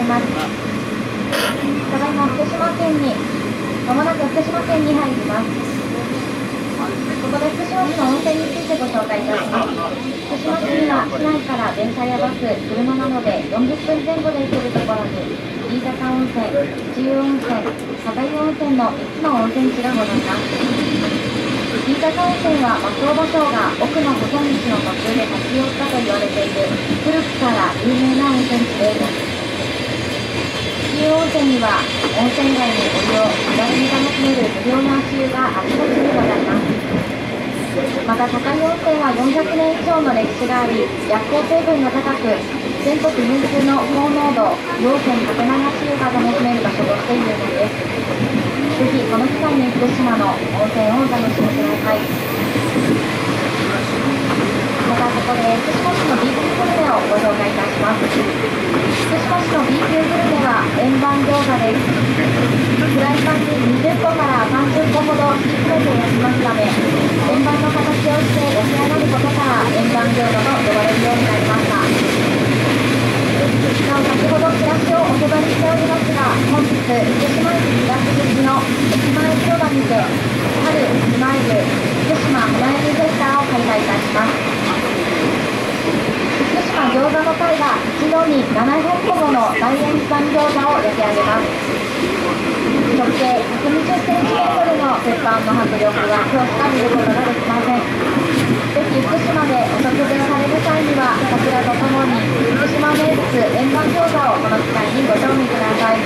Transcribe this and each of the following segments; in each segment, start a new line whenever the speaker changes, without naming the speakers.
ます。ただいま福島県に、まもなく福島県に入ります。ここで福島市の温泉についてご紹介いたします。福島市には市内から電車やバス、車などで40分前後で行けるところに、飯坂温泉、土湯温泉、片湯温泉の3つの温泉地がございます。飯坂温泉は松尾芭蕉が奥の細道の途中で立ち寄ったと言われている古くから有名な温泉地です。土湯温泉には温泉街にお湯を気軽に楽しめる無料の足湯があちこちにございます。また高湯温泉は400年以上の歴史があり、薬効成分が高く、全国有数の高濃度溶泉かけ流し湯が楽しめる場所として有名です。ぜひこの機会に福島の温泉をお楽しみください。またここで福島市の B 級グルメをご紹介いたします。福島市の B 級グルメは円盤餃子です。フライパンに20個から30個ほど敷き詰めて焼きますため、円盤の形をして焼き上がることから円盤餃子と呼ばれるようになりました。なお先ほどチラシをお配りしておりますが、本日福島駅東口の駅前広場にて春スマイル福島花焼きフェスタを開催いたします。福島餃子の会が一度に700個もの大円盤餃子を焼き上げます。直径120センチメートルの鉄板の迫力は今日しか見ることができません。ぜひ福島でお食事をされる際には、桜とともに福島名物円盤餃子をこの機会にご賞味ください。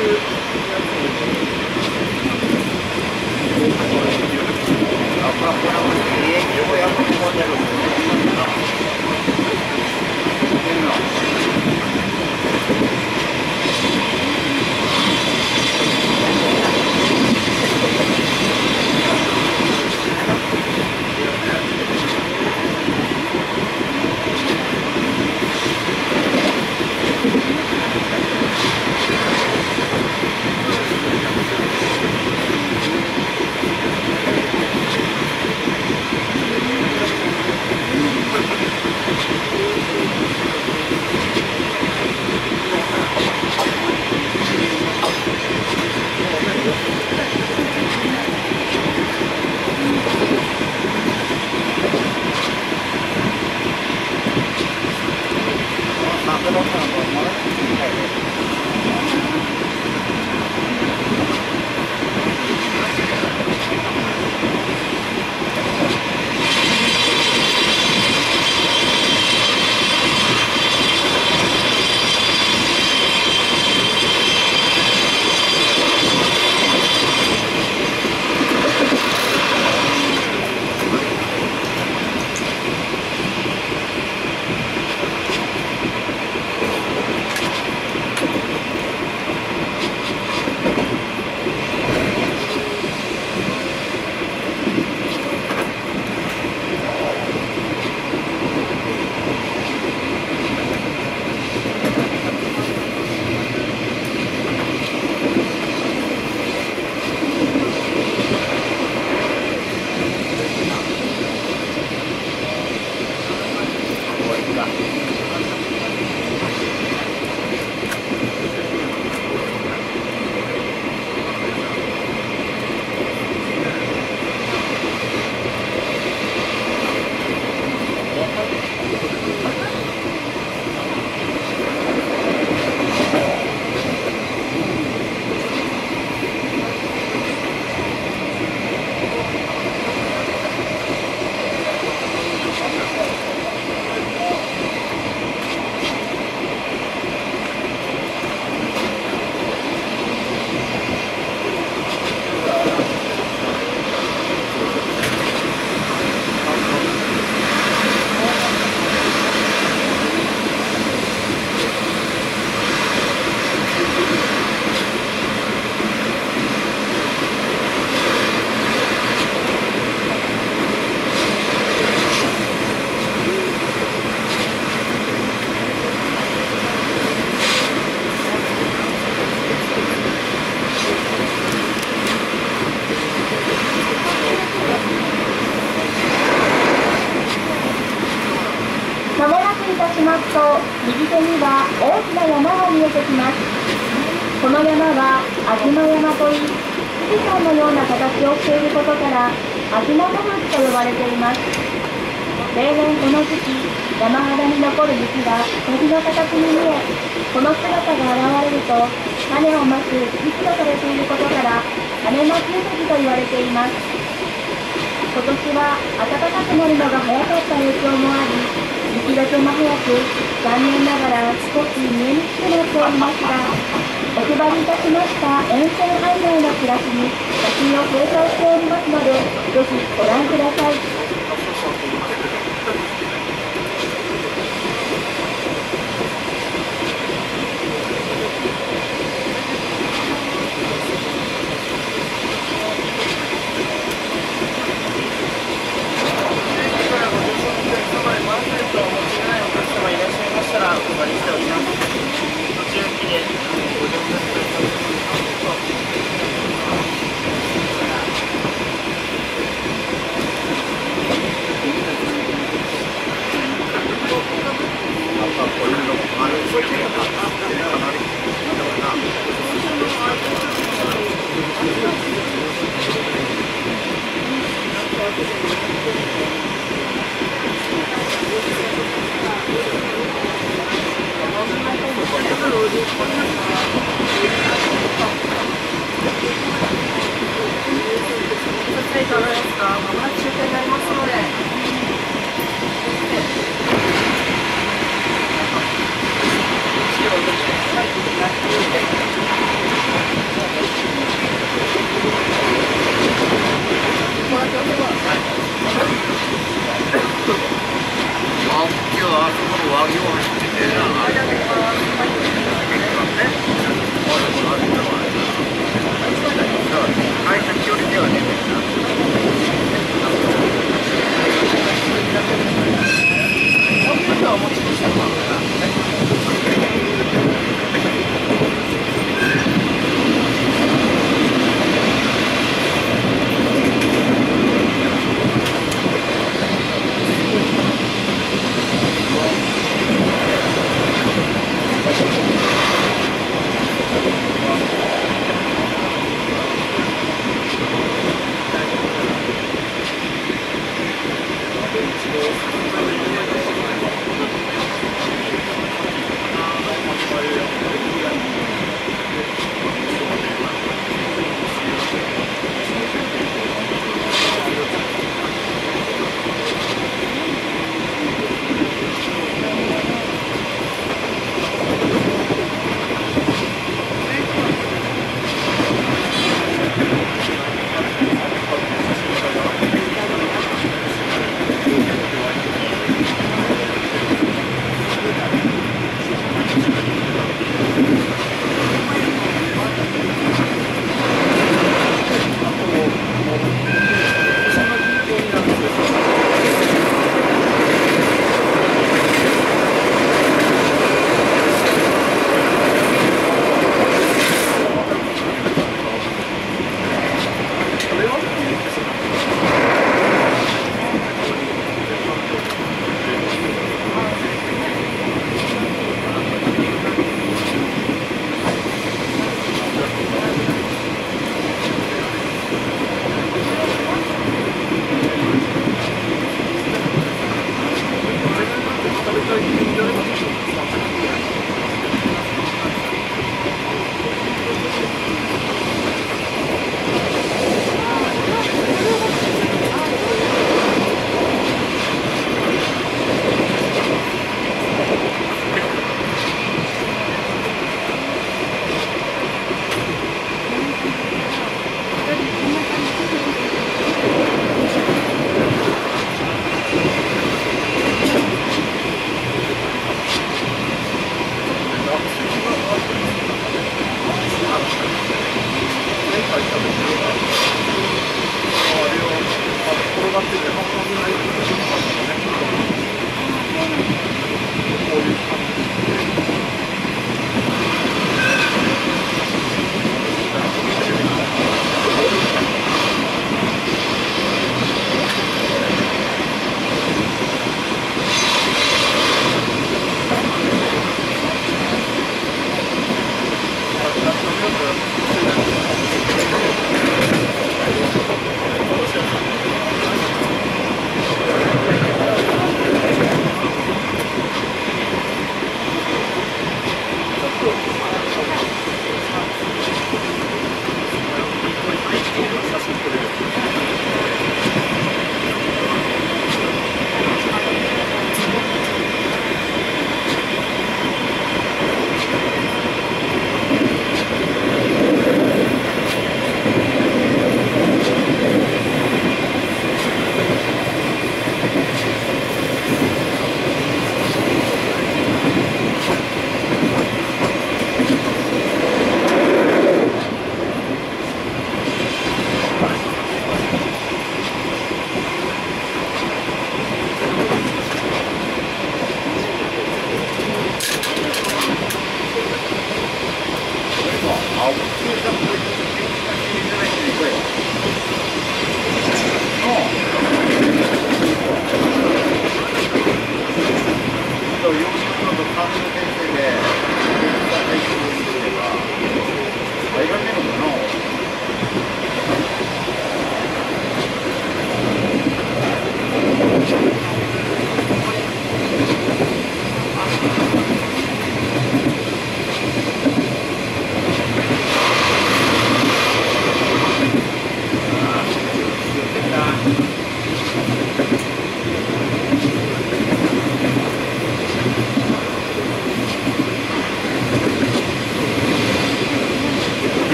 ますと、右手には大きな山が見えてきます。この山は東山といい、富士山のような形をしていることから東山富士と呼ばれています。例年この時期、山肌に残る雪が鳥の形に見え、この姿が現れると種をまく時期とされていることから種まきうさぎと言われています。今年は暖かくなるのが早かった影響もあり、雪解けも早く、残念ながら少し見えにくくなっておりますが、お配りいたしました沿線案内のチラシに写真を掲載しておりますので、ぜひご覧ください。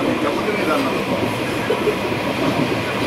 me capo de unidad, no.